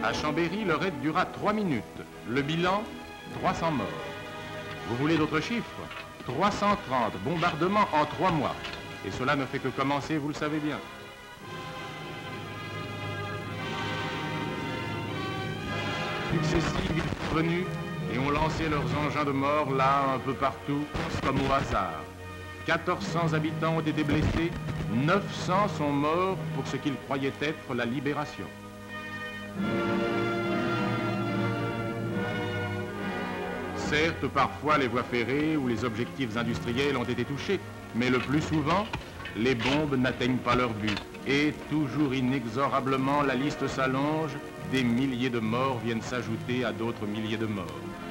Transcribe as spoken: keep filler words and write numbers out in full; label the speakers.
Speaker 1: À Chambéry, le raid dura trois minutes. Le bilan, trois cents morts. Vous voulez d'autres chiffres? trois cent trente bombardements en trois mois. Et cela ne fait que commencer, vous le savez bien. Successives, ils sont venus et ont lancé leurs engins de mort là, un peu partout, comme au hasard. quatorze cents habitants ont été blessés, neuf cents sont morts pour ce qu'ils croyaient être la libération. Certes, parfois les voies ferrées ou les objectifs industriels ont été touchés, mais le plus souvent, les bombes n'atteignent pas leur but. Et toujours inexorablement, la liste s'allonge, des milliers de morts viennent s'ajouter à d'autres milliers de morts.